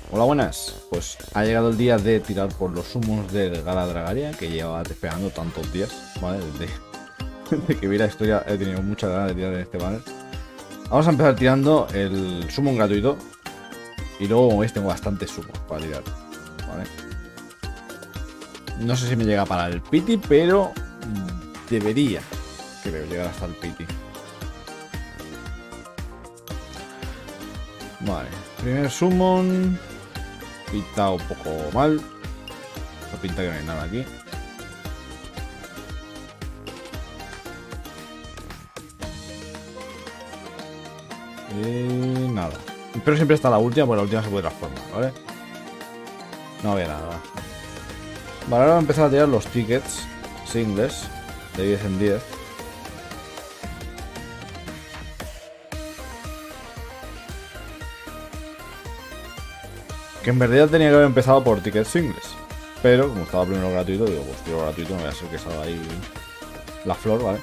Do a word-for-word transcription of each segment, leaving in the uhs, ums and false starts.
Hola, buenas. Pues ha llegado el día de tirar por los sumos del Gala Dragaria, que llevaba esperando tantos días, ¿vale? Desde, desde que vi la historia he tenido muchas ganas de tirar en este banner. Vamos a empezar tirando el summon gratuito. Y luego, como veis, tengo bastantes sumos para tirar, ¿vale? No sé si me llega para el pity, pero debería, creo, llegar hasta el pity. Vale, primer summon. Pinta un poco mal. No pinta que no hay nada aquí. Y nada. Pero siempre está la última, porque la última se puede transformar, ¿vale? No había nada. Vale, ahora voy a empezar a tirar los tickets singles de diez en diez. Que en verdad tenía que haber empezado por tickets singles. Pero como estaba primero gratuito, digo, pues tiro gratuito, no voy a ser que salga ahí la flor, ¿vale?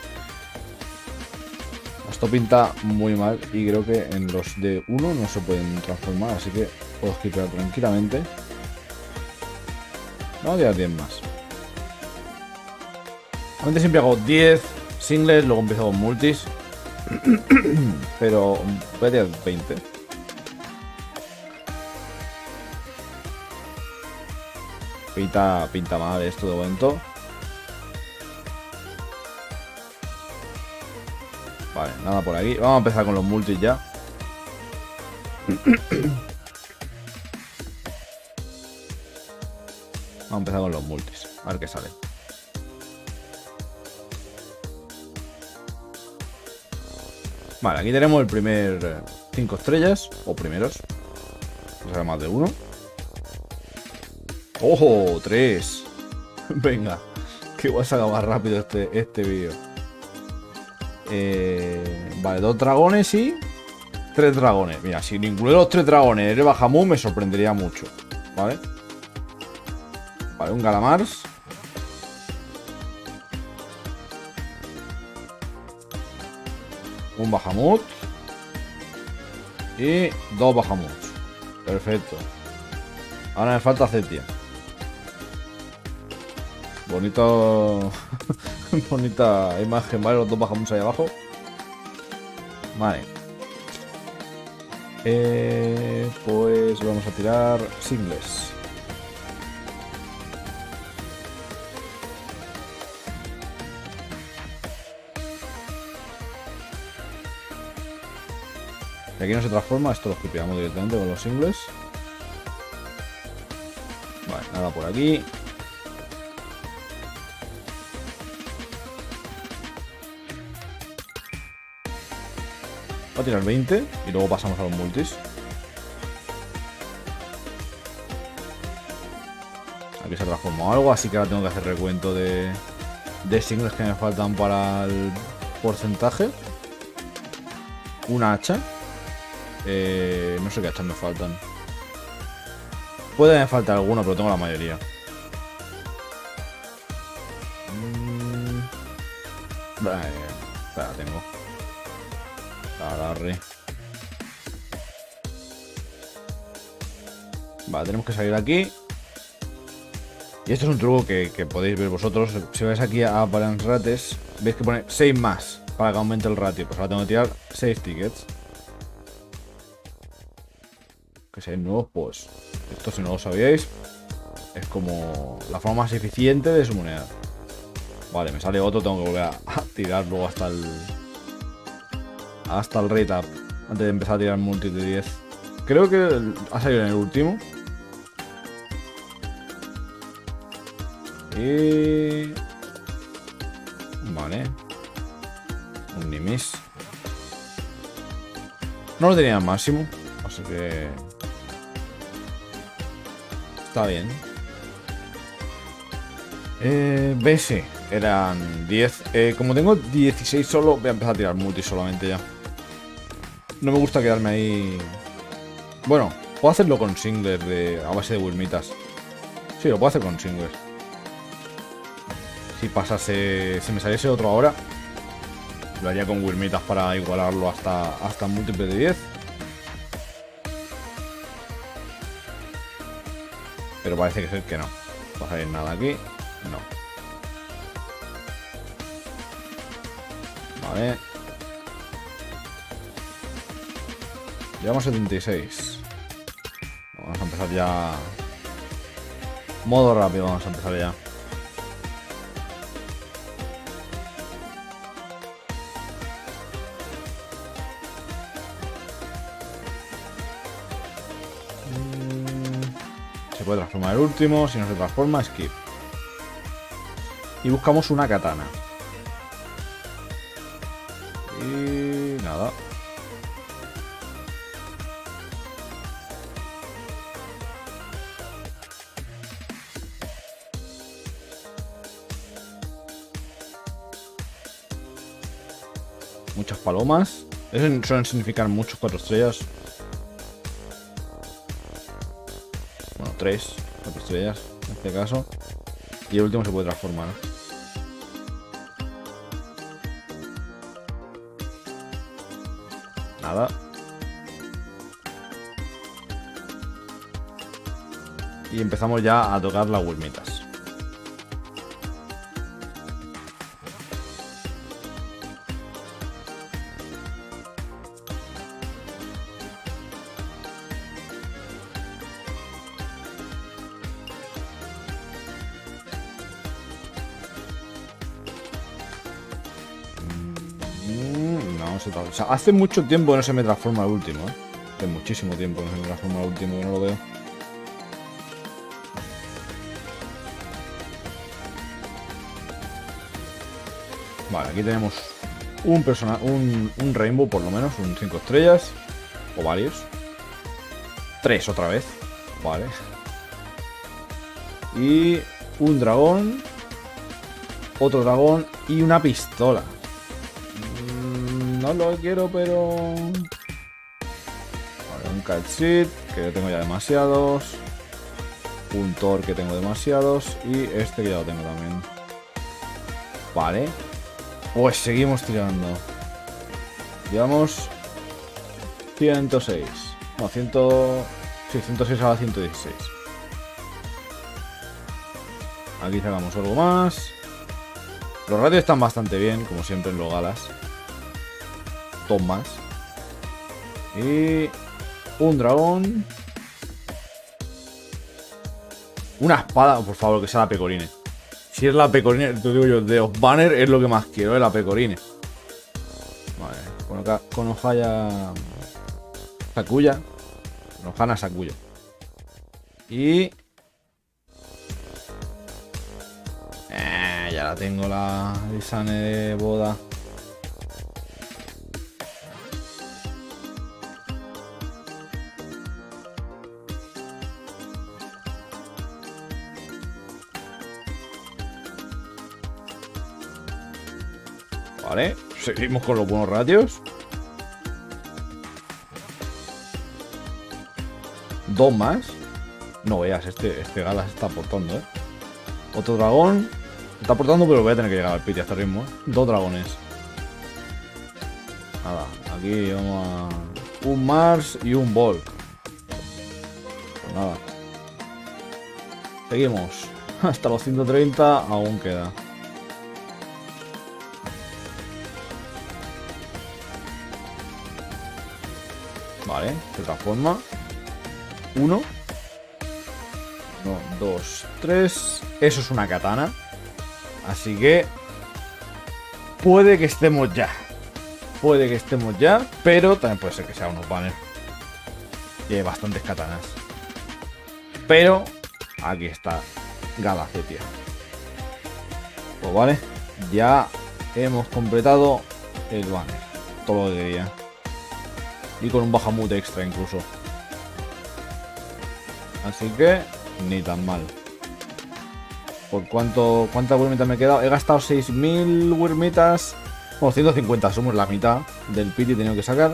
Esto pinta muy mal y creo que en los de uno no se pueden transformar, así que puedo skipear tranquilamente. Vamos a tirar diez más. Antes siempre hago diez singles, luego empiezo con multis. Pero voy a tirar veinte. Pinta, pinta mal esto de momento. Vale, nada por aquí. Vamos a empezar con los multis ya. Vamos a empezar con los multis. A ver qué sale. Vale, aquí tenemos el primer cinco estrellas. O primeros. No será más de uno. ¡Ojo! tres. Venga. Que voy a sacar más rápido este, este vídeo. Eh, vale, dos dragones y tres dragones. Mira, si ninguno de los tres dragones es Bahamut, me sorprendería mucho. Vale. Vale, un Galamars. Un Bahamut. Y dos Bahamuts. Perfecto. Ahora me falta Zetia. Bonito. Bonita imagen, ¿vale? Los dos Bahamuts ahí abajo. Vale. Eh, pues vamos a tirar singles. Y aquí no se transforma, esto lo skipeamos directamente con los singles. Vale, nada por aquí. Voy a tirar veinte y luego pasamos a los multis. Aquí se ha transformado algo, así que ahora tengo que hacer recuento de, de singles que me faltan para el porcentaje. Una hacha. Eh, no sé qué hachas me faltan. Puede me faltar alguno, pero tengo la mayoría. Mm. Vale, espera, tengo. Agarre. Vale, tenemos que salir de aquí. Y esto es un truco que, que podéis ver vosotros. Si vais aquí a Balance Rates, veis que pone seis más para que aumente el ratio. Pues ahora tengo que tirar seis tickets. Que seis nuevos, pues esto, si no lo sabíais, es como la forma más eficiente de summonear. Vale, me sale otro, tengo que volver a, a tirar luego hasta el hasta el rate up antes de empezar a tirar multi de diez. Creo que ha salido en el último. Y vale, un Nimis. No lo tenía al máximo, así que está bien. Eh, B S eran diez. Eh, como tengo dieciséis solo, voy a empezar a tirar multi solamente ya. No me gusta quedarme ahí. Bueno, puedo hacerlo con singles de, a base de Wilmitas. Sí, lo puedo hacer con singles. Si pasase, si me saliese otro ahora, lo haría con Wilmitas para igualarlo hasta, hasta múltiple de diez. Pero parece que ser que no. No va a salir nada aquí. No. Vale. Llevamos setenta y seis. Vamos a empezar ya. Modo rápido, vamos a empezar ya. Se puede transformar el último, si no se transforma, skip. Y buscamos una katana. Y nada. Muchas palomas. Eso suelen significar muchos cuatro estrellas. Bueno, tres, cuatro estrellas en este caso. Y el último se puede transformar. Nada. Y empezamos ya a tocar las Wilmitas. O sea, hace mucho tiempo que no se me transforma el último, ¿eh? Hace muchísimo tiempo que no se me transforma el último, que no lo veo. Vale, aquí tenemos un personaje, un, un Rainbow por lo menos, un cinco estrellas. O varios. Tres otra vez. Vale. Y un dragón. Otro dragón y una pistola. No lo quiero, pero... Vale, un Catseed, que yo tengo ya demasiados. Un Thor, que tengo demasiados. Y este que ya lo tengo también. Vale. Pues seguimos tirando. Llevamos ciento seis. No, cien... Sí, ciento seis a la ciento dieciséis. Aquí sacamos algo más. Los radios están bastante bien, como siempre en los galas. Dos más. Y un dragón. Una espada, por favor, que sea la Pecorine. Si es la Pecorine, te digo yo, de los banners es lo que más quiero, es la Pecorine. Vale, con, acá, con Ohaya Sakuya. Con Ohana Sakuya. Y... Eh, ya la tengo, la Lisane de boda. Vale, seguimos con los buenos ratios. Dos más. No veas, este, este Gala se está aportando, ¿eh? Otro dragón. Se está aportando, pero voy a tener que llegar al piti a este ritmo, ¿eh? Dos dragones. Nada, aquí vamos a... Un Mars y un Volk. Pues nada. Seguimos. Hasta los ciento treinta aún queda. Vale, se transforma. Uno. Uno, dos, tres. Eso es una katana. Así que... Puede que estemos ya. Puede que estemos ya. Pero también puede ser que sea unos banners. Tiene bastantes katanas. Pero... Aquí está Galacetia. Pues vale. Ya hemos completado el banner. Todo lo que quería. Y con un Bahamut extra incluso. Así que ni tan mal. ¿Por cuánto, cuántas Wyrmitas me he quedado? He gastado seis mil Wyrmitas. Bueno, ciento cincuenta, somos la mitad del piti he tenido que sacar.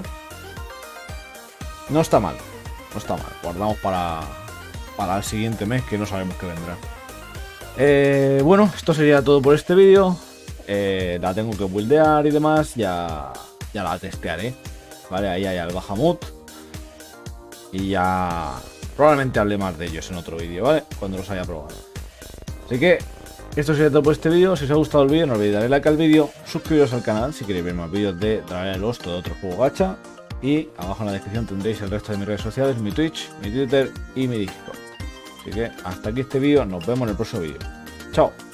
No está mal. No está mal. Guardamos para, para el siguiente mes, que no sabemos qué vendrá. Eh, bueno, esto sería todo por este vídeo. Eh, la tengo que buildear y demás. Ya, ya la testearé. Vale, ahí hay al Bahamut. Y ya, probablemente hable más de ellos en otro vídeo, ¿vale? Cuando los haya probado. Así que esto sería todo por este vídeo. Si os ha gustado el vídeo, no olvidéis darle like al vídeo, suscribiros al canal si queréis ver más vídeos de Dragalia Lost o de otro juego gacha. Y abajo en la descripción tendréis el resto de mis redes sociales, mi Twitch, mi Twitter y mi Discord. Así que hasta aquí este vídeo, nos vemos en el próximo vídeo. Chao.